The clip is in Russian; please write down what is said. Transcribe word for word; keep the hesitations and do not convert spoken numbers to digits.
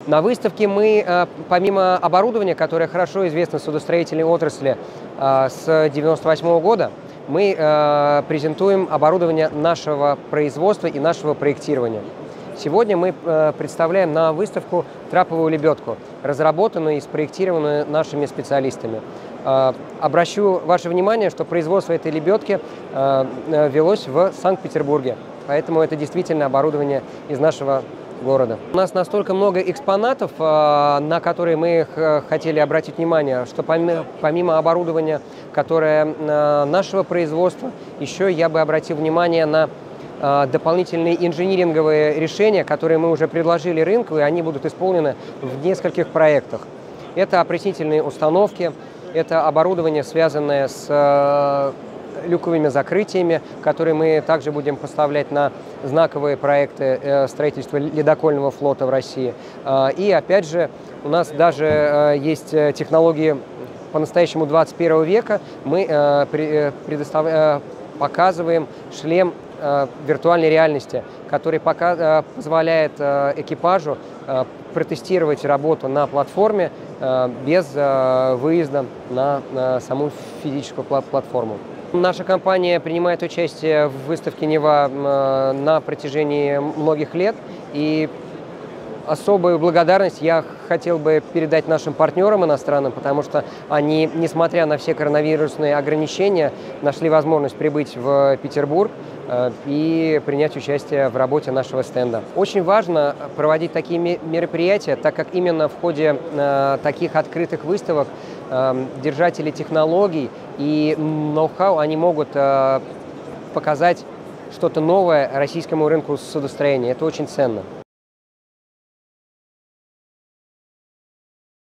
На выставке мы, помимо оборудования, которое хорошо известно судостроительной отрасли с девяносто восьмого года, мы презентуем оборудование нашего производства и нашего проектирования. Сегодня мы представляем на выставку траповую лебедку, разработанную и спроектированную нашими специалистами. Обращу ваше внимание, что производство этой лебедки велось в Санкт-Петербурге, поэтому это действительно оборудование из нашего города. У нас настолько много экспонатов, на которые мы хотели обратить внимание, что помимо оборудования, которое нашего производства, еще я бы обратил внимание на дополнительные инжиниринговые решения, которые мы уже предложили рынку, и они будут исполнены в нескольких проектах. Это опреснительные установки, это оборудование, связанное с люковыми закрытиями, которые мы также будем поставлять на знаковые проекты строительства ледокольного флота в России. И опять же, у нас даже есть технологии по-настоящему двадцать первого века. Мы предоставляем, показываем шлем виртуальной реальности, который пока позволяет экипажу протестировать работу на платформе без выезда на саму физическую платформу. Наша компания принимает участие в выставке Нева на протяжении многих лет, и особую благодарность я хотел бы передать нашим партнерам иностранным, потому что они, несмотря на все коронавирусные ограничения, нашли возможность прибыть в Петербург и принять участие в работе нашего стенда. Очень важно проводить такие мероприятия, так как именно в ходе таких открытых выставок держатели технологий и ноу-хау, они могут показать что-то новое российскому рынку судостроения. Это очень ценно.